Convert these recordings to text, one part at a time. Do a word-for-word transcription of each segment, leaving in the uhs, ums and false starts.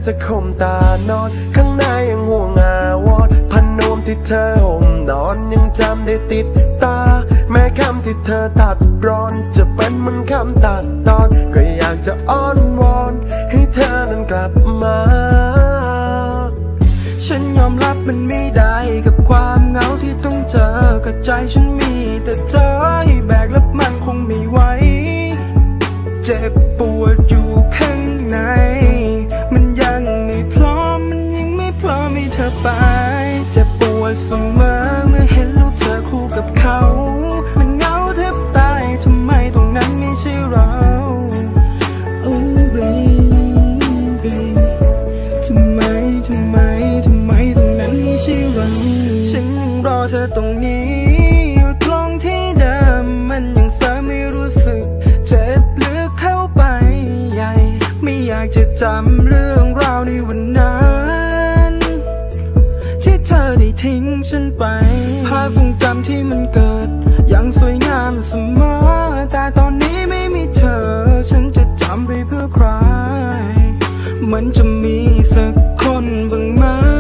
จะข่มตานอนข้างในยังห่วงอาวรพันนวมที่เธอห่มนอนยังจำได้ติดตาแม้คำที่เธอตัดรอนจะเป็นเหมือนคำตัดตอนก็อยากจะอ้อนวอนให้เธอนั้นกลับมาฉันยอมรับมันไม่ได้กับความเหงาที่ต้องเจอกับใจฉันมีแต่เธอให้แบกแล้วมันคงไม่ไหวเจ็บปวดอยู่ข้างในมันยังไม่พร้อมมันยังไม่พร้อมให้เธอไปเจ็บปวดเสมอเมื่อเห็นลูกเธอคู่กับเขามันเหงาแทบตายทำไมตรงนั้นไม่ใช่เราโอ้ baby ทำไมทำไมทำไมตรงนั้นไม่ใช่เราฉันยังรอเธอตรงนี้อยู่ตรงที่เดิมมันยังเสริมไม่รู้สึกเจ็บลึกเข้าไปใหญ่ไม่อยากจะจำเรื่องราวในวันนั้นที่เธอได้ทิ้งฉันไปภาพทรงจำที่มันเกิดยังสวยงามเสมอแต่ตอนนี้ไม่มีเธอฉันจะจำไปเพื่อใครมันจะมีสักคนบ้างไหม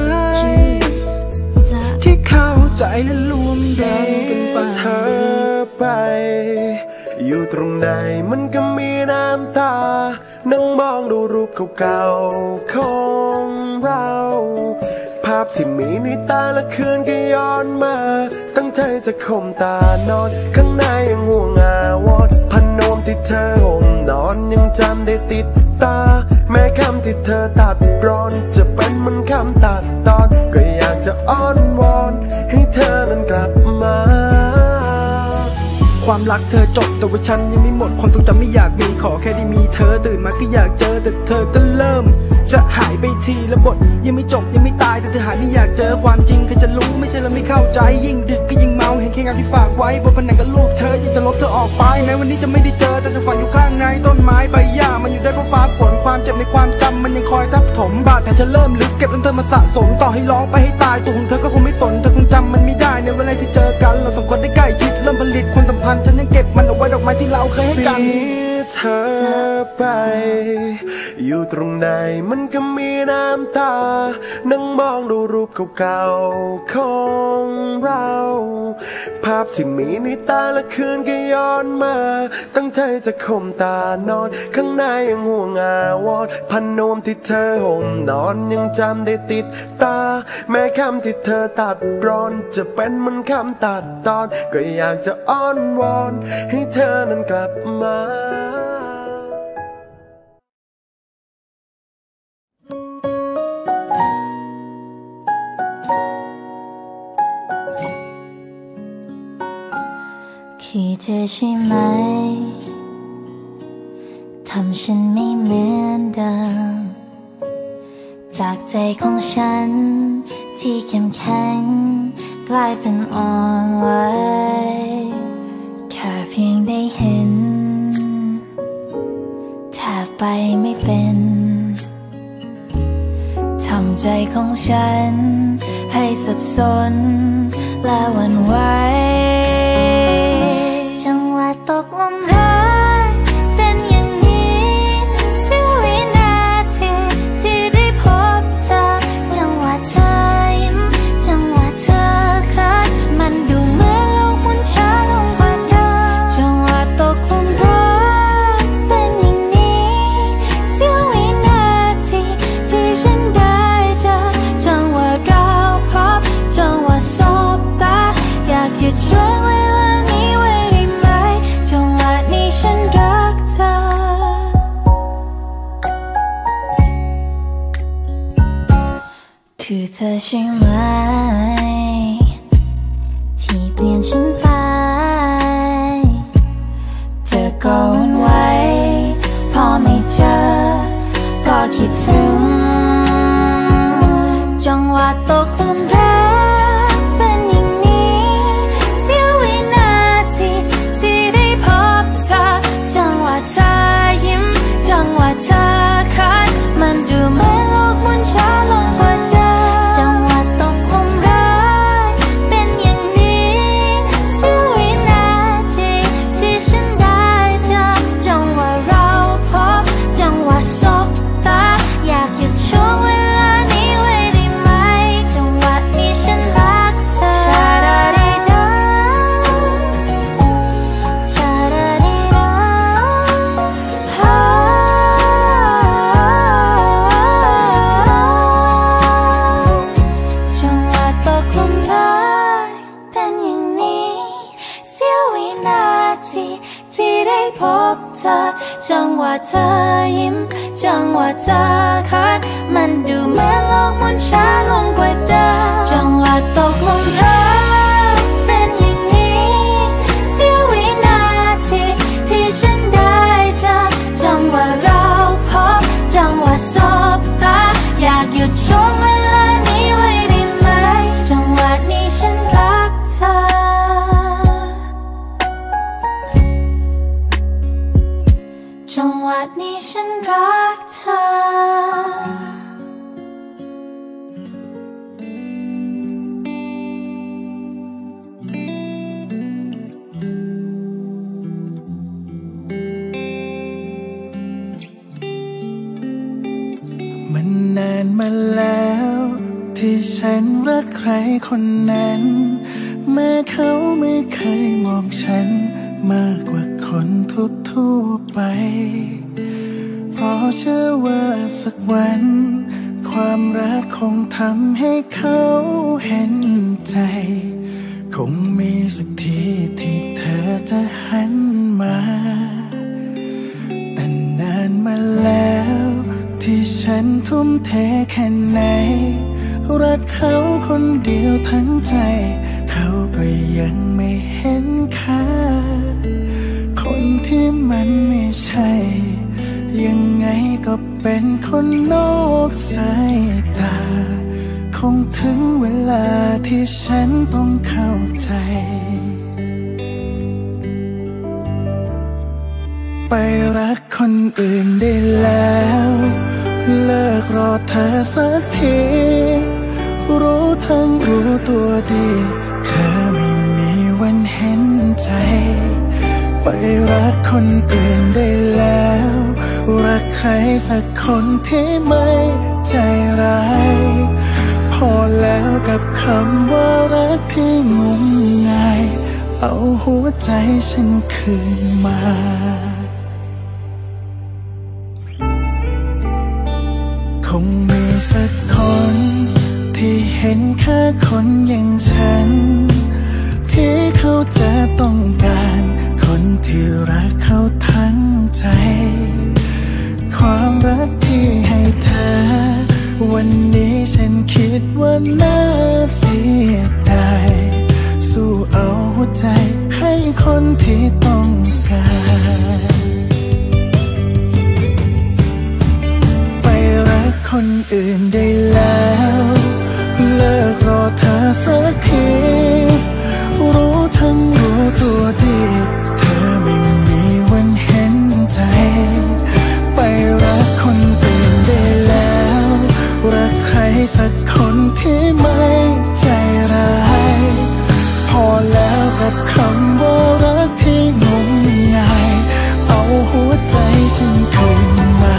ที่เข้าใจและรวมแรงกันไปเธอไปอยู่ตรงไหนมันก็มีน้ำตานั่งมองดูรูปเก่าๆของเราภาพที่มีในตาละคืนก็ย้อนมาตั้งใจจะข่มตานอนข้างในยังห่วงอาวรพันนวมที่เธอห่มนอนยังจำได้ติดตาแม้คำที่เธอตัดรอนจะเป็นเหมือนคำตัดตอนก็อยากจะอ้อนวอนให้เธอนั้นกลับมาความรักเธอจบแต่ว่าฉันยังไม่หมดความทรงจำไม่อยากมีขอแค่ได้มีเธอตื่นมาก็อยากเจอแต่เธอก็เริ่มจะหายไปทีละบทยังไม่จบยังไม่ตายแต่เธอหายไม่อยากเจอความจริงใครจะรู้ไม่ใช่เราไม่เข้าใจยิ่งดึกก็ยิ่งเมาเห็นแค่งานที่ฝากไว้บนผนังกับรูปเธอยังจะลบเธอออกไปแม้วันนี้จะไม่ได้เจอแต่เธอฝันอยู่ข้างในต้นไม้ใบหญ้ามันอยู่ได้เพราะฟ้าฝนความเจ็บในความจำมันยังคอยทับถมบาดแผลจะเริ่มลึกเก็บจนเธอมาสะสมต่อให้ร้องไปให้ตายตัวของเธอก็คงไม่สนเธอคงจำมันไม่ได้ในเวลาที่เจอกันเราสองคนได้ใกล้ชิดเริ่มผลิตความสัมพันธ์ฉันยังเก็บมันเอาไว้ดอกไม้ที่เราเคยให้กันเธอไปอยู่ตรงไหนมันก็มีน้ำตานั่งมองดูรูปเก่าๆของเราภาพที่มีในตาละคืนก็ย้อนมาตั้งใจจะข่มตานอนข้างในยังห่วงอาวรพันนวมที่เธอห่มนอนยังจำได้ติดตาแม้คำที่เธอตัดรอนจะเป็นเหมือนคำตัดตอนก็อยากจะอ้อนวอนให้เธอนั้นกลับมาคือเธอใช่ไหมทำฉันไม่เหมือนเดิมจากใจของฉันที่เข้มแข็งกลายเป็นอ่อนไหวแค่เพียงได้เห็นแทบไปไม่เป็นทำใจของฉันให้สับสนและหวั่นไหวจังหวะตกลมรักเป็นอย่างนี้เสี้ยววินาทีที่ได้พบเธอจังหวะเธอยิ้มจังหวะเธอคัดมันดูเหมือนโลกหมุนช้าลงกว่าเดิมจังหวะตกลมรักเป็นอย่างนี้เสี้ยววินาทีที่ฉันได้เจอจังหวะเราพบจังหวะสบตาอยากหยุดช่วงเวลานี้ไว้ได้ไหมจังหวะนี้ฉันรักเธอคือเธอใช่ไหมที่เปลี่ยนฉันไปเธอก็วุ่นวายพอไม่เจอก็คิดถึงจังหวะตกหลุมรักเป็นอย่างนี้เสี้ยววินาทีที่ได้พบเธอจังหวะเธอยิ้มจังหวะเธอคัดมันดูเหมือนโลกหมุนช้าลงกว่าเดิมจังหวะตกหลุมรักเป็นอย่างนี้เสี้ยววินาทีที่ฉันได้เจอจังหวะเราพบจังหวะสบตาอยากหยุดช่วงเธอขาดมันดูเหมือนโลกหมุนช้าลงกว่าเดิมจังหวะตกลงรักเป็นอย่างนี้เสี้ยววินาทีที่ฉันได้เจอจังหวะเราพบจังหวะสบตาอยากหยุดช่วงเวลานี้ไว้ได้ไหมจังหวะนี้ฉันรักเธอจังหวะนี้ฉันรักเธอมันนานมาแล้วที่ฉันรักใครคนนั้นแม้เขาไม่เคยมองฉันมากกว่าคนทั่วๆไปเพราะเชื่อว่าสักวันความรักคงทำให้เขาเห็นใจคงมีสักทีที่เธอจะหันมาแต่นานมาแล้วที่ฉันทุ่มเทแค่ไหนรักเขาคนเดียวทั้งใจเขาก็ยังไม่เห็นค่าคนที่มันไม่ใช่ยังไงก็เป็นคนนอกสายตาคงถึงเวลาที่ฉันต้องเข้าใจไปรักคนอื่นได้แล้วเลิกรอเธอสักทีรู้ทั้งรู้ตัวดีเธอไม่มีวันเห็นใจไปรักคนอื่นได้แล้วรักใครสักคนที่ไม่ใจร้ายพอแล้วกับคำว่ารักที่งมงายเอาหัวใจฉันคืนมาคงมีสักคนที่เห็นแค่คนอย่างฉันที่เขาจะต้องการคนที่รักเขาทั้งใจความรักที่ให้เธอวันนี้ฉันคิดว่าน่าเสียดายสู้เอาหัวใจให้คนที่ต้องการไปรักคนอื่นได้แล้วเลิกรอเธอสักทีรู้ทั้งรู้ตัวดีเธอไม่มีวันเห็นใจไปรักคนอื่นได้แล้วรักใครสักคนที่ไม่ใจร้ายพอแล้วกับคำว่ารักที่งมงายเอาหัวใจฉันคืนมา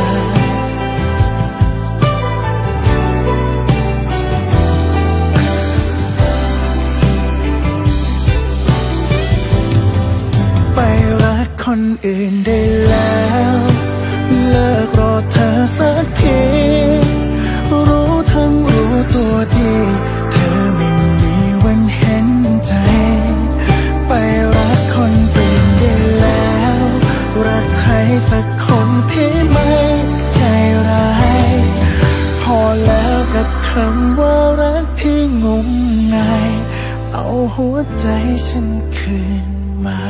ไปรักคนอื่นได้แล้วเลิกรอเธอสักทีรู้ทั้งรู้ตัวดีเธอไม่มีวันเห็นใจไปรักคนอื่นได้แล้วรักใครสักคนที่ไม่ใจร้ายพอแล้วกับคำว่ารักที่งมงายเอาหัวใจฉันคืนมา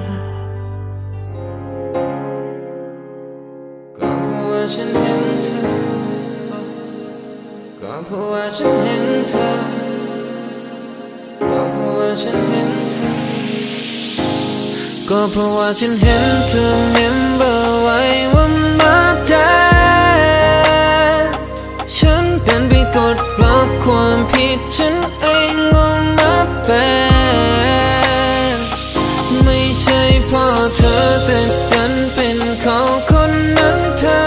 ฉันเห็นเธอก็เพราะว่าฉันเห็นเธอก็เพราะว่าฉันเห็นเธอก็เพราะว่าฉันเห็นเธอ remember ไว้ว่ามาได้ฉันเป็นไปกดรับความผิดฉันเองงงมาเป็นไม่ใช่เพราะเธอแต่ดันเป็นเขาคนนั้นเธอ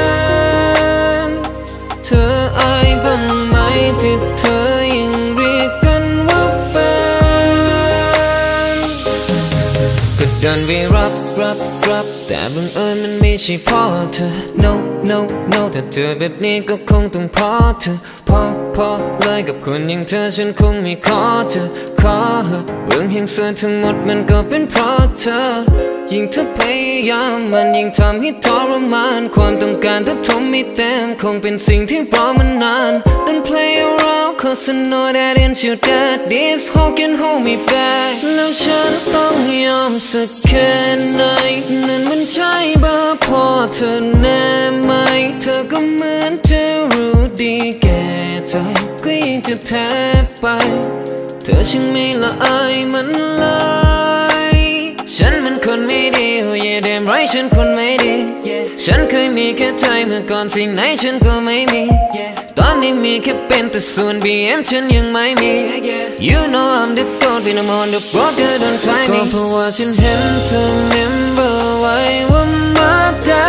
เธออายบ้างไหมที่เธอยังเรียกกันว่าแฟนก็เดินไปรับรับรับแต่บังเอิญมันไม่ใช่พ่อเธอ no no no แต่เธอแบบนี้ก็คงต้องพอเธอพอพอเลยกับคนอย่างเธอฉันคงไม่ขอเธอขอเธอเรื่องแห่งเธอทั้งหมดมันก็เป็นเพราะเธอยิ่งเธอพยายามมันยิ่งทำให้ทรมานความต้องการเธอทนไม่เต็มคงเป็นสิ่งที่รอมานาน Don't play around cause I know that ain't you that this hoe can hold me back แล้วฉันต้องยอมสักแค่ไหนนั่นมันใช่เบอร์พอเธอแน่ไหมเธอก็เหมือนจะรู้ดีแก่ใจก็ยังจะแทบไปเธอช่างไม่ละอายมันเลยฉันมันคนไม่ดี oh yeah damn right ฉันคนไม่ดีฉันเคยมีแค่ใจเมื่อก่อนสิ่งไหนฉันก็ไม่มีตอนนี้มีแค่เป็นแต่ส่วน บี เอ็ม ฉันยังไม่มี You know I'm the goat when I'm on the road girl don't try me ก็เพราะว่าฉันเห็นเธอ remember ไว้ว่ามาได้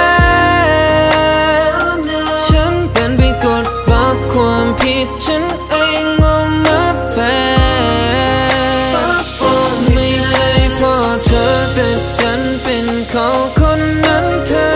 ฉันเป็นไปกดรับความผิดฉันเองว่ามาแพ้ไม่ใช่เพราะเธอแต่ฉันเป็นเขาคนนั้นเธอ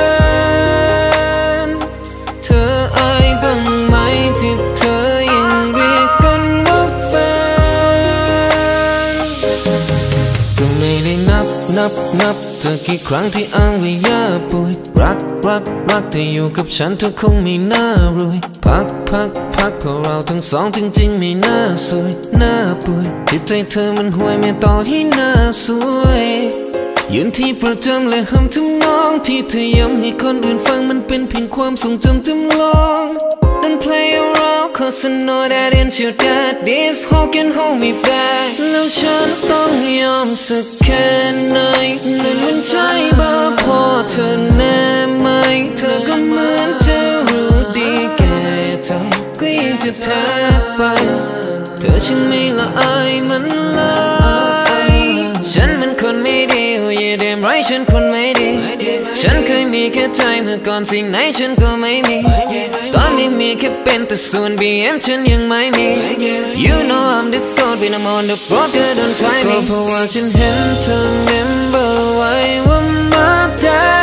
เธออายบ้างไหมที่เธอยังเรียกกันว่าแฟนก็ไม่ได้นับนับนับเธอกี่ครั้งที่อ้างว่าอย่าป่วยรักรักรักแต่อยู่กับฉันเธอคงไม่น่ารวยพักพักพักเพราะเราทั้งสองจริงๆไม่น่าสวยน่าป่วยจิตใจเธอมันห่วยไม่ต่อให้น่าสวยยืนที่ประจำและห้ำทำนองที่เธอย้ำให้คนอื่นฟังมันเป็นเพียงความทรงจำจำลอง Don't play around cause I know that ain't you that this hoe can hold me back แล้วฉันต้องยอมสักแค่ไหนนั่นมันใช่เบอร์พอเธอแน่ไหมเธอก็เหมือนจะรู้ดีแก่ใจก็ยังจะแทบไปเธอฉันไม่ละอายมันเลยฉันมันคนไม่ดี oh yeah damn right ฉันคนไม่ดีฉันเคยมีแค่ใจเมื่อก่อนสิ่งไหนฉันก็ไม่มีตอนนี้มีแค่เป็นแต่ส่วน บี เอ็ม ฉันยังไม่มี You know I'm the goat when I'm on the road girl don't try me ก็เพราะว่าฉันเห็นเธอ remember ไว้ว่ามาได้